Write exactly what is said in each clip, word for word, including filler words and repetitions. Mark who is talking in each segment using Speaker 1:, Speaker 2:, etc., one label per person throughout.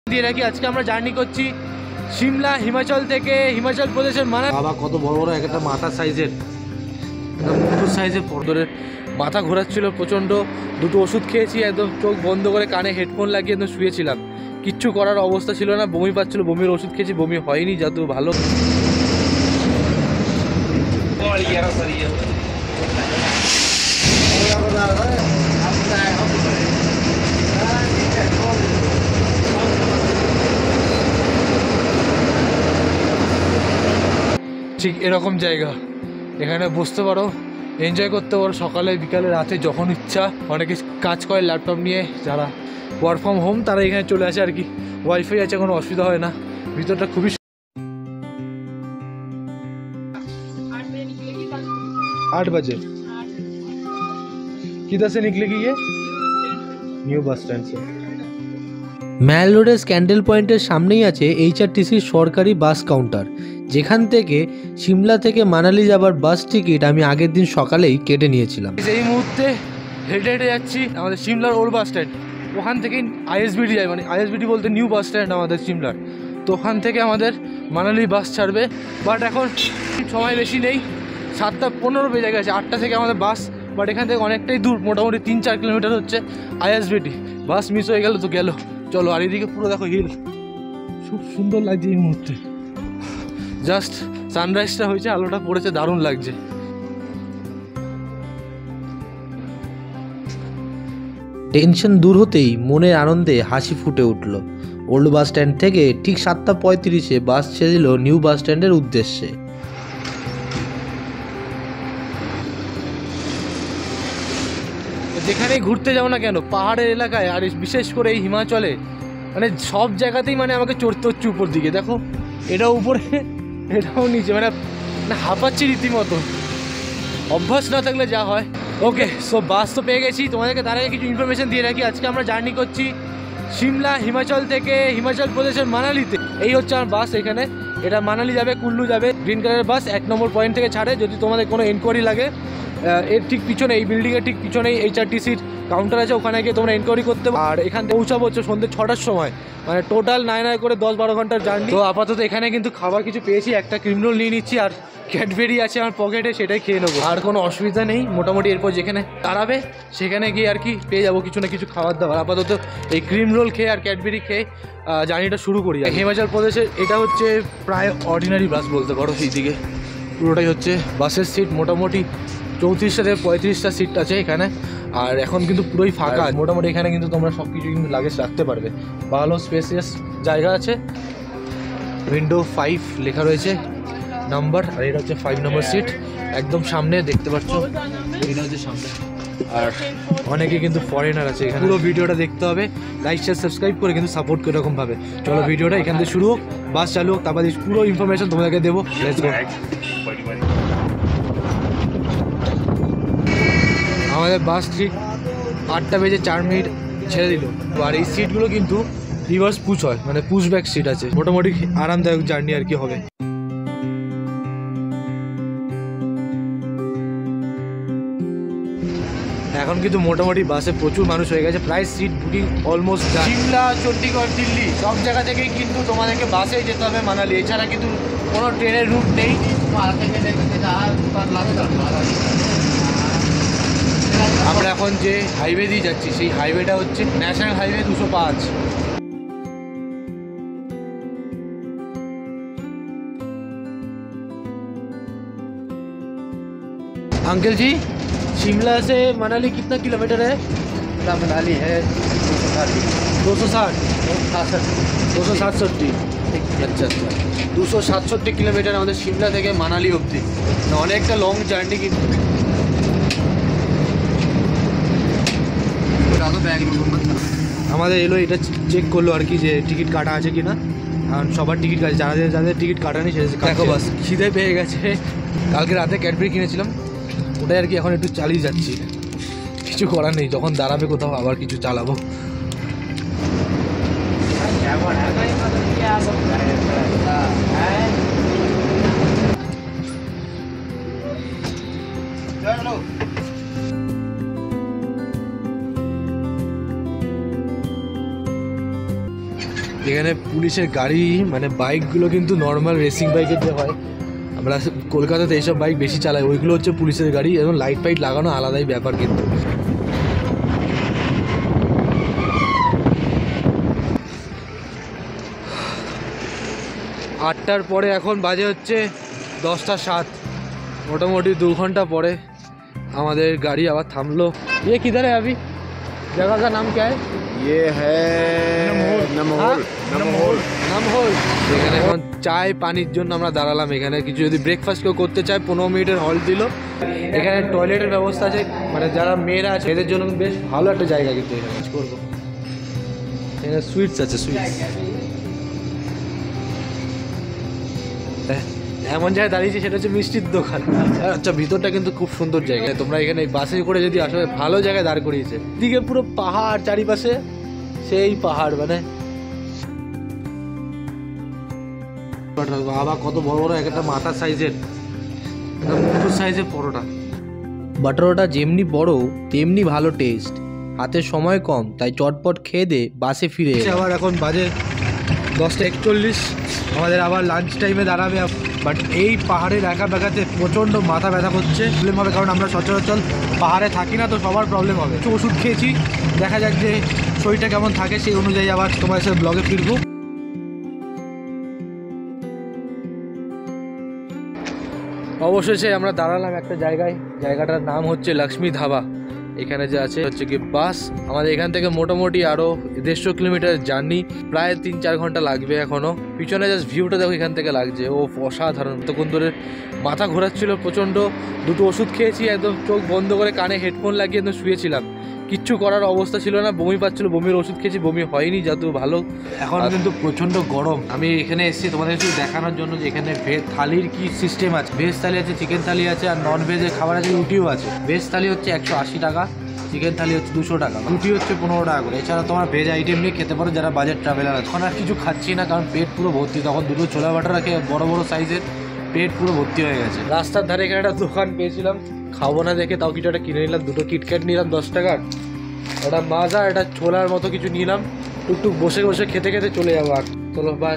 Speaker 1: দিয়ে রাখি আজকে আমরা জার্নি করছি সিমলা হিমাচল থেকে হিমাচল প্রদেশের মানালি। বাবা কত বড় বড় একটা মাথা সাইজের মুকুর সাইজের পর্দরের মাথা ঘোরাচ্ছিল প্রচণ্ড। দুটো ওষুধ খেয়েছি, একদম চোখ বন্ধ করে কানে হেডফোন লাগিয়ে একদম শুয়েছিলাম, কিচ্ছু করার অবস্থা ছিল না। বমি পাচ্ছিল, বমির ওষুধ খেয়েছি, বমি হয়নি, যত ভালো। ঠিক এরকম জায়গা, এখানে বসতে পারো, এনজয় করতে পারো সকালে বিকালে রাতে যখন ইচ্ছা। অনেকে কাজ করে ল্যাপটপ নিয়ে, যারা ওয়ার্ক ফ্রম হোম তারা এখানে চলে আসে আর কি। ওয়াইফাই আছে, কোনো অসুবিধা হয় না। ভিতরটা খুবই आठ बजे किधर से निकलेगी ये? न्यू बस स्टैंड से।
Speaker 2: ম্যাল রোডের স্ক্যান্ডেল পয়েন্টের সামনেই আছে এইচআরটিসির সরকারি বাস কাউন্টার, যেখান থেকে সিমলা থেকে মানালি যাবার বাস টিকিট আমি আগের দিন সকালেই কেটে নিয়েছিলাম।
Speaker 1: এই মুহূর্তে হেঁটে হেঁটে যাচ্ছি আমাদের সিমলার ওল্ড বাস স্ট্যান্ড। ওখান থেকেই আইএসবিটি যায়, মানে আইএসবিটি বলতে নিউ বাস স্ট্যান্ড আমাদের সিমলার। তো ওখান থেকে আমাদের মানালি বাস ছাড়বে, বাট এখন সময় বেশি নেই, সাতটা পনেরো বেজে গেছে। আটটা থেকে আমাদের বাস, বাট এখান থেকে অনেকটাই দূর, মোটামুটি তিন চার কিলোমিটার হচ্ছে আইএসবিটি। বাস মিস হয়ে গেল তো গেল, চলো। আর এদিকে পুরো দেখো হিল, খুব সুন্দর লাগছে এই মুহূর্তে। জাস্ট সানরাইজটা হয়েছে, আলোটা পড়েছে, দারুণ লাগছে।
Speaker 2: টেনশন দূর হতেই মনের আনন্দে হাসি ফুটে উঠল। ওল্ড বাস স্ট্যান্ড থেকে ঠিক সাতটা পঁয়ত্রিশে বাস ছেড়ে দিল নিউ বাস স্ট্যান্ডের উদ্দেশ্যে।
Speaker 1: যেখানেই ঘুরতে যাও না কেন, পাহাড়ের এলাকায় আর বিশেষ করে এই হিমাচলে, মানে সব জায়গাতেই মানে আমাকে চড়তে হচ্ছে উপর দিকে। দেখো এটাও উপরে, এটাও নিচে, মানে হাঁপাচ্ছি রীতিমতো। অভ্যাস না থাকলে যা হয়। ওকে, সো বাস তো পেয়ে গেছি। তোমাদেরকে তার আগে কিছু ইনফরমেশন দিয়ে রাখি। আজকে আমরা জার্নি করছি সিমলা হিমাচল থেকে হিমাচল প্রদেশের মানালিতে। এই হচ্ছে আমার বাস। এখানে এটা মানালি যাবে, কুল্লু যাবে। গ্রিন কালারের বাস এক নম্বর পয়েন্ট থেকে ছাড়ে। যদি তোমাদের কোনো এনকোয়ারি লাগে, এর ঠিক পিছনে, এই বিল্ডিংয়ের ঠিক পিছনেই এইচআরটিসির কাউন্টার আছে, ওখানে গিয়ে তোমরা এনকোয়ারি করতে। আর এখান থেকে পৌঁছাবো হচ্ছে সন্ধ্যে ছটার সময়, মানে টোটাল নয় নয় করে দশ বারো ঘন্টার জার্নি। তো আপাতত এখানে কিন্তু খাবার কিছু পেয়েছি, একটা ক্রিম রোল নিয়ে নিচ্ছি, আর ক্যাডবেরি আছে আমার পকেটে, সেটাই খেয়ে নেবো। আর কোনো অসুবিধা নেই, মোটামুটি এরপর যেখানে দাঁড়াবে সেখানে গিয়ে আর কি পেয়ে যাবো কিছু না কিছু খাবার দাবার। আপাতত এই ক্রিম রোল খেয়ে আর ক্যাডবেরি খেয়ে জার্নিটা শুরু করি। হিমাচল প্রদেশের এটা হচ্ছে প্রায় অর্ডিনারি বাস বলতে পারো। সেই দিকে পুরোটাই হচ্ছে বাসের সিট, মোটামুটি চৌত্রিশটা থেকে পঁয়ত্রিশটা সিট আছে এখানে। আর এখন কিন্তু পুরোই ফাঁকা, মোটামুটি এখানে কিন্তু তোমরা সব কিছু কিন্তু লাগেজ রাখতে পারবে। ভালো স্পেসিয়াস জায়গা আছে। উইন্ডো ফাইভ লেখা রয়েছে নাম্বার, আর এটা হচ্ছে ফাইভ নম্বর সিট, একদম সামনে দেখতে পাচ্ছ, এটা হচ্ছে সামনে। আর অনেকে কিন্তু ফরেনার আছে এখানে। পুরো ভিডিওটা দেখতে হবে, লাইক শেয়ার সাবস্ক্রাইব করে কিন্তু সাপোর্ট করে এরকমভাবে। চলো ভিডিওটা এখান থেকে শুরু হোক, বাস চালু হোক, তারপর পুরো ইনফরমেশন তোমাদেরকে দেবো। Let's go. আমাদের বাস ঠিক আটটা বেজে চার মিনিট ছেড়ে দিল। আর এই সিটগুলো কিন্তু রিভার্স পুশ হয়, মানে পুশ ব্যাক সিট আছে। মোটামুটি আরামদায়ক জার্নি আর কি হবে। এখন কিন্তু মোটামুটি বাসে প্রচুর মানুষ হয়ে গেছে, প্রায় seat booking almost. Shimla, Chandigarh, Delhi সব জায়গা থেকেই কিন্তু তোমাদেরকে বাসে যেতে হবে মানালি, এছাড়া কিন্তু কোনো ট্রেনের রুট নেই। আমরা এখন যে হাইওয়ে দিয়ে যাচ্ছি সেই হাইওয়েটা হচ্ছে ন্যাশনাল হাইওয়ে দুশো পাঁচ। अंकल जी, शिमला से मनाली कितना किलोमीटर है?
Speaker 3: मनाली है
Speaker 1: दो सौ साठ दो सौ सातষট্টি। আচ্ছা আচ্ছা, দুশো সাতষট্টি কিলোমিটার আমাদের সিমলা থেকে মানালি অবধি, অনেকটা লং জার্নি। কিন্তু আমাদের এলো, এটা চেক করলো আর কি যে টিকিট কাটা আছে কি না। কারণ সবার টিকিট কাটে, যাদের যাদের টিকিট কাটা নেই সেটা দেখো। বাস খিদে পেয়ে গেছে, কালকে রাতে ক্যাডবেরি কিনেছিলাম, ওটাই আর কি এখন একটু চালিয়ে যাচ্ছি। কিছু করার নেই, যখন দাঁড়াবে কোথাও আবার কিছু চালাবো। এখানে পুলিশের গাড়ি মানে বাইকগুলো কিন্তু নর্মাল রেসিং বাইকের যে হয়, আমরা কলকাতাতে এইসব বাইক বেশি চালাই, ওইগুলো হচ্ছে পুলিশের গাড়ি এবং লাইট ফাইট লাগানো আলাদাই ব্যাপার। কিন্তু আটটার পরে এখন বাজে হচ্ছে দশটা সাত, মোটামুটি দু ঘন্টা পরে আমাদের গাড়ি আবার থামলো। ये किधर है अभी? जगह का नाम क्या है?
Speaker 3: ये है नमहोल। नमहोल
Speaker 1: নামহোল। এখানে এখন চায় পানির জন্য আমরা দাঁড়ালাম এখানে। কিছু যদি ব্রেকফাস্ট কেউ করতে চায় পনেরো মিনিটের হল দিল। এখানে টয়লেটের ব্যবস্থা আছে, মানে যারা মেয়েরা আছে এদের জন্য বেশ ভালো একটা জায়গা। কিন্তু এখানে কাজ করবো, এখানে সুইটস আছে, সুইটস। এমন জায়গায় দাঁড়িয়েছি সেটা হচ্ছে মিষ্টির দোকান। আচ্ছা, ভিতরটা কিন্তু খুব সুন্দর জায়গা। তোমরা এখানে বাসে করে যদি আসো, ভালো জায়গায় দাঁড় করিয়েছে। দিকে পুরো পাহাড়, চারিপাশে সেই পাহাড়, মানে বাবা কত বড় বড় একটা মাথার সাইজের, মুখের সাইজের পরোটা।
Speaker 2: বাটারোটা যেমনি বড় তেমনি ভালো টেস্ট। হাতে সময় কম, তাই চটপট খেয়ে দে বাসে ফিরে এলাম।
Speaker 1: আবার এখন বাজে দশটা একচল্লিশ, আমাদের আবার লাঞ্চ টাইমে দাঁড়াবে। বাট এই পাহাড়ের একা বেঁকাতে প্রচণ্ড মাথা ব্যথা করছে। প্রবলেম হবে, কারণ আমরা সচরাচর পাহাড়ে থাকি না, তো সবার প্রবলেম হবে। একটু ওষুধ খেয়েছি, দেখা যাক যে শরীরটা কেমন থাকে, সেই অনুযায়ী আবার তোমার সাথে ব্লগে ফিরবো। অবশেষে আমরা দাঁড়ালাম একটা জায়গায়, জায়গাটার নাম হচ্ছে লক্ষ্মী ধাবা। এখানে যে আছে হচ্ছে কি বাস। আমাদের এখান থেকে মোটামুটি আরও দেড়শো কিলোমিটার জার্নি, প্রায় তিন চার ঘন্টা লাগবে এখনও। পিছনে জাস্ট ভিউটা দেখো এখান থেকে লাগছে, ও অসাধারণ। তখন ধরে মাথা ঘোরাচ্ছিল প্রচণ্ড, দুটো ওষুধ খেয়েছি, একদম চোখ বন্ধ করে কানে হেডফোন লাগিয়ে একদম শুয়েছিলাম। কিচ্ছু করার অবস্থা ছিল না, বমি পাচ্ছিল, বমির ওষুধ খেয়েছি, বমি হয়নি যত ভালো। এখন কিন্তু প্রচণ্ড গরম। আমি এখানে এসেছি তোমাদের শুধু দেখানোর জন্য যে এখানে ভেজ থালির কি সিস্টেম আছে। ভেজ থালি আছে, চিকেন থালি আছে, আর নন ভেজের খাবার আছে, রুটিও আছে। ভেজ থালি হচ্ছে একশো আশি টাকা, চিকেন থালি হচ্ছে দুশো টাকা, রুটি হচ্ছে পনেরো টাকা করে। এছাড়া তোমার ভেজ আইটেম নিয়ে খেতে পারো যারা বাজেট ট্রাভেলার আছে। এখন আর কিছু খাচ্ছি না, কারণ পেট পুরো ভর্তি। তখন দুটো ছোলা বাটার রাখে বড় বড় সাইজের, পেট পুরো ভর্তি হয়ে গেছে। রাস্তার ধারে এখানে একটা দোকান পেয়েছিলাম, খাবো না দেখে তাও কিছু একটা কিনে নিলাম। দুটো কিটক্যাট নিলাম দশ টাকার, একটা মাজা, একটা ছোলার মতো কিছু নিলাম। টুকটুক বসে বসে খেতে খেতে চলে যাবো। আর চলো বাই।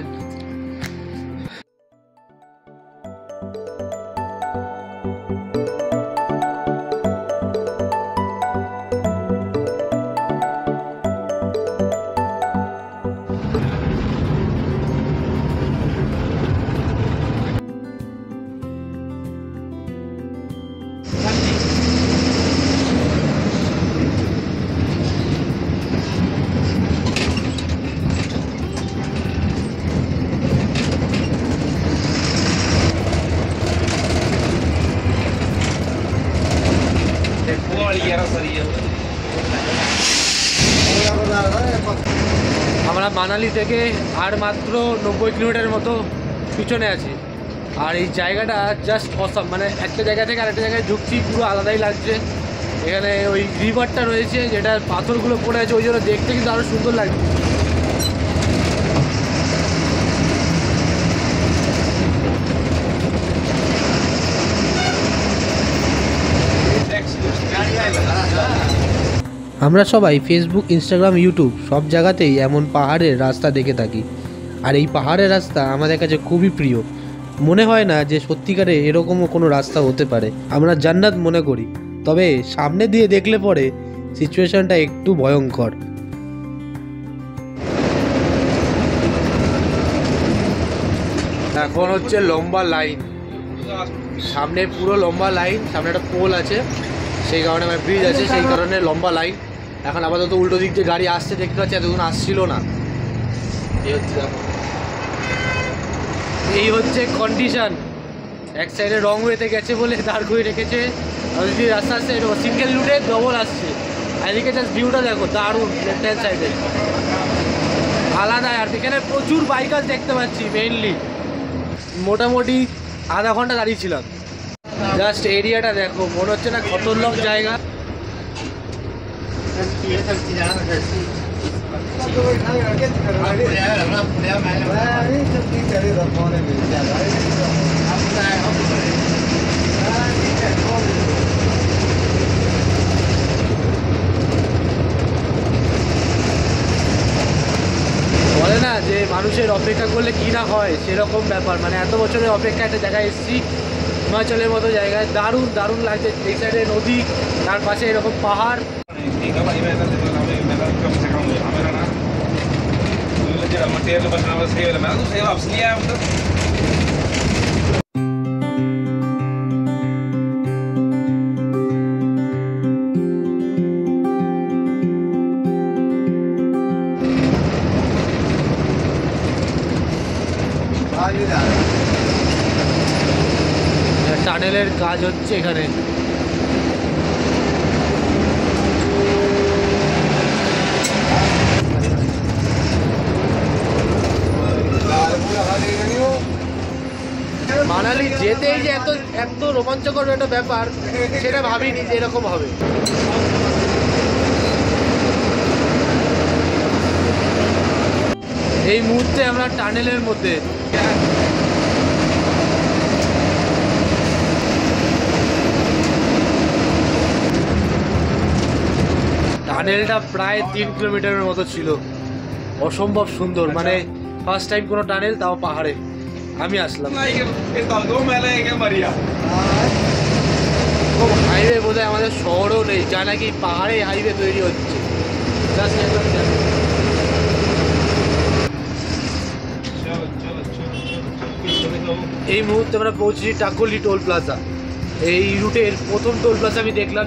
Speaker 1: আমরা মানালি থেকে আর মাত্র নব্বই কিলোমিটারের মতো পিছনে আছি। আর এই জায়গাটা জাস্ট অসাম, মানে একটা জায়গা থেকে আরেকটা জায়গায় ঢুকছি, পুরো আলাদাই লাগছে। এখানে ওই রিভারটা রয়েছে, যেটা পাথরগুলো পড়ে আছে, ওই জন্য দেখতে কিন্তু আরও সুন্দর লাগছে।
Speaker 2: আমরা সবাই ফেসবুক, ইনস্টাগ্রাম, ইউটিউব সব জায়গাতেই এমন পাহাড়ের রাস্তা দেখে থাকি। আর এই পাহাড়ের রাস্তা আমাদের কাছে খুবই প্রিয়। মনে হয় না যে সত্যিকারে এরকমও কোনো রাস্তা হতে পারে। আমরা জান্নাত মনে করি, তবে সামনে দিয়ে দেখলে পরে সিচুয়েশনটা একটু ভয়ঙ্কর।
Speaker 1: এখন হচ্ছে লম্বা লাইন, সামনে পুরো লম্বা লাইন, সামনে একটা পোল আছে, সেই কারণে মানে ব্রিজ আছে, সেই কারণে লম্বা লাইন। এখন আপাতত উল্টো দিক দিয়ে গাড়ি আসছে দেখতে পাচ্ছি, এতক্ষণ আসছিল না। এই হচ্ছে এই হচ্ছে কন্ডিশন। এক সাইডে রং ওয়েতে গেছে বলে দাঁড় করে রেখেছে, আর যদি রাস্তা আসছে সিঙ্গেল রুটে ডবল আসছে। আর এদিকে জাস্ট ভিউটা দেখো, দারুণ। লেফট হ্যান্ড সাইডে আলাদা। আর এখানে প্রচুর বাইকার দেখতে পাচ্ছি। মেইনলি মোটামুটি আধা ঘন্টা দাঁড়িয়েছিলাম। জাস্ট এরিয়াটা দেখো, মনে হচ্ছে না খতরনাক জায়গা। বলে না যে মানুষের অপেক্ষা করলে কী না হয়, সেরকম ব্যাপার। মানে এত বছরের অপেক্ষা একটা জায়গায় এসেছি, হিমাচলের মতো জায়গায়, দারুণ দারুণ লাগছে। এই সাইডে নদী, তার পাশে এরকম পাহাড়। টানেলের কাজ হচ্ছে এখানে। মানালি যেতেই যে এত এত রোমাঞ্চকর একটা ব্যাপার, সেটা ভাবিনি যে এরকম হবে। এই মুহূর্তে আমরা টানেলের মধ্যে। টানেলটা প্রায় তিন কিলোমিটারের মতো ছিল, অসম্ভব সুন্দর। মানে ফার্স্ট টাইম কোনো টানেল, তাও পাহাড়ে আমি আসলাম। হাইওয়ে বোধহয় আমাদের শহরেও নেই, যা নাকি পাহাড়ে হাইওয়ে তৈরি হচ্ছে। এই মুহূর্তে আমরা পৌঁছেছি টাকলি টোল প্লাজা। এই রুটের প্রথম টোল প্লাজা আমি দেখলাম।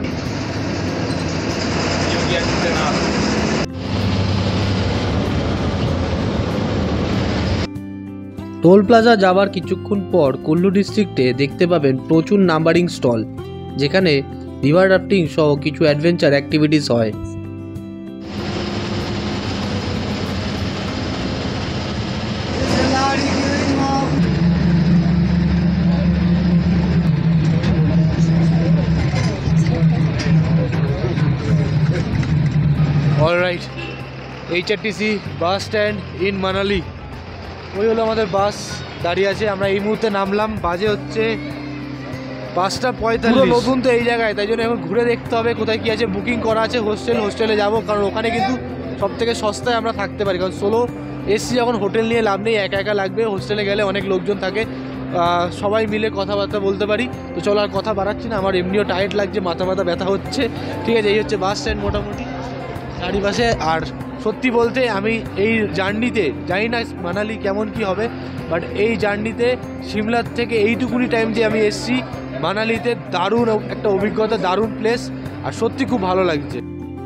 Speaker 2: টোল প্লাজা যাবার কিছুক্ষণ পর কুল্লু ডিস্ট্রিক্টে দেখতে পাবেন প্রচুর নাম্বারিং স্টল, যেখানে রিভার রাফটিং সহ কিছু অ্যাডভেঞ্চার অ্যাক্টিভিটিস হয়।
Speaker 1: Alright, H R T C bus stand in Manali. ওই হলো আমাদের বাস দাঁড়িয়ে আছে। আমরা এই মুহূর্তে নামলাম, বাজে হচ্ছে পাঁচটা পঁয়তাল্লিশ। নতুন তো এই জায়গায়, তাই জন্য এখন ঘুরে দেখতে হবে কোথায় কী আছে। বুকিং করা আছে হোস্টেল, হোস্টেলে যাবো, কারণ ওখানে কিন্তু সব থেকে সস্তায় আমরা থাকতে পারি। কারণ সোলো এসছি যখন হোটেল নিয়ে লাভ নেই, একা একা লাগবে। হোস্টেলে গেলে অনেক লোকজন থাকে, সবাই মিলে কথাবার্তা বলতে পারি। তো চলো আর কথা বাড়াচ্ছি না, আমার এমনিও টায়ার্ড লাগছে, মাথা মাথা ব্যথা হচ্ছে। ঠিক আছে, এই হচ্ছে বাস স্ট্যান্ড মোটামুটি চারিপাশে। আর সত্যি বলতে আমি এই জার্নিতে জানি না মানালি কেমন কি হবে, বাট এই জার্নিতে সিমলার থেকে এইটুকুনি টাইম যে আমি এসছি মানালিতে, দারুণ একটা অভিজ্ঞতা, দারুণ প্লেস, আর সত্যি খুব ভালো লাগছে।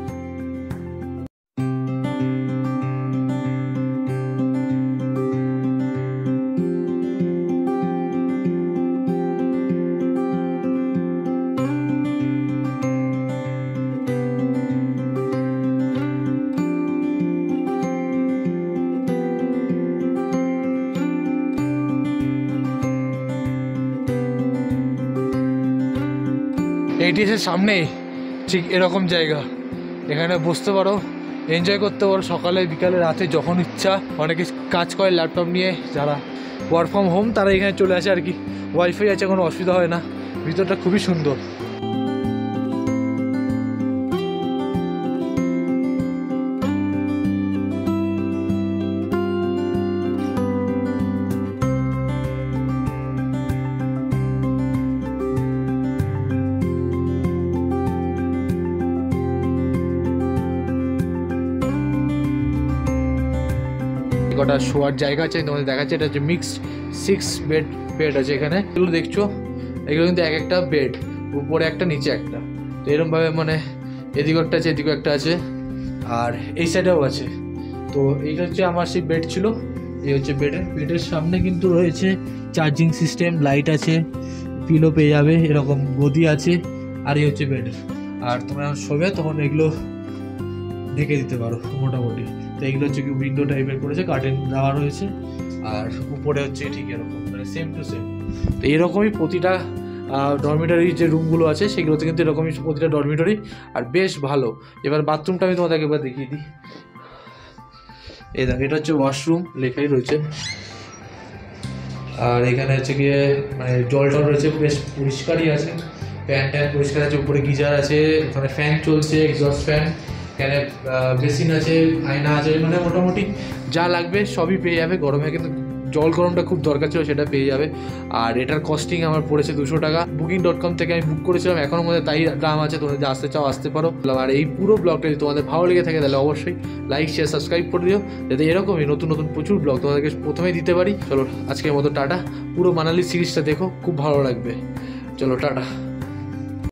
Speaker 1: এটিএসের সামনে ঠিক এরকম জায়গা, এখানে বসতে পারো, এনজয় করতে পারো সকালে বিকালে রাতে যখন ইচ্ছা। অনেকে কাজ করে ল্যাপটপ নিয়ে, যারা ওয়ার্ক ফ্রম হোম তারা এখানে চলে আসে আর কি। ওয়াইফাই আছে, কোনো অসুবিধা হয় না। ভিতরটা খুবই সুন্দর। কটা শোয়ার জায়গা আছে তোমাদের দেখাচ্ছে। এটা হচ্ছে মিক্সড সিক্স বেড বেড আছে এখানে। এগুলো দেখছো, এগুলো কিন্তু এক একটা বেড, উপরে একটা নিচে একটা। তো এরকমভাবে মানে এদিকে একটা আছে, এদিকেও একটা আছে, আর এই সাইডেও আছে। তো এইটা হচ্ছে আমার সেই বেড ছিল। এই হচ্ছে বেডের বেডের সামনে কিন্তু রয়েছে চার্জিং সিস্টেম, লাইট আছে, পিলো পেয়ে যাবে, এরকম গদি আছে। আর এই হচ্ছে বেড। আর তোমরা শোবে তখন এগুলো ঢেকে দিতে পারো মোটামুটি। তো এগুলো হচ্ছে কি উইন্ডো টাইপের করেছে, কার্টেন দেওয়া রয়েছে। আর উপরে হচ্ছে ঠিক এরকম, মানে সেম টু সেম। তো এরকমই প্রতিটা ডরমিটরি যে রুমগুলো আছে সেগুলোতে কিন্তু এরকমই প্রতিটা ডরমিটরি, আর বেশ ভালো। এবার বাথরুমটা আমি তোমাদেরকে একবার দেখিয়ে দিই। এই দেখ, এটা হচ্ছে ওয়াশরুম, লেখাই রয়েছে। আর এখানে হচ্ছে গিয়ে মানে জল টল রয়েছে, বেশ পরিষ্কারই আছে। ফ্যান ট্যান পরিষ্কার আছে, উপরে গিজার আছে, ওখানে ফ্যান চলছে, এক্সস্ট ফ্যান। এখানে বেসিন আছে, আয়না আছে, মানে মোটামুটি যা লাগবে সবই পেয়ে যাবে। গরমে কিন্তু জল গরমটা খুব দরকার ছিল, সেটা পেয়ে যাবে। আর এটার কস্টিং আমার পড়েছে দুশো টাকা। বুকিং ডট কম থেকে আমি বুক করেছিলাম, এখনও মধ্যে তাই দাম আছে। তোমরা যদি আসতে চাও আসতে পারো। আর এই পুরো ব্লগটা যদি তোমাদের ভালো লেগে থাকে তাহলে অবশ্যই লাইক শেয়ার সাবস্ক্রাইব করে দিও, যাতে এরকমই নতুন নতুন প্রচুর ব্লগ তোমাদেরকে প্রথমেই দিতে পারি। চলো আজকের মতো টাটা। পুরো মানালি সিরিজটা দেখো, খুব ভালো লাগবে। চলো টাটা।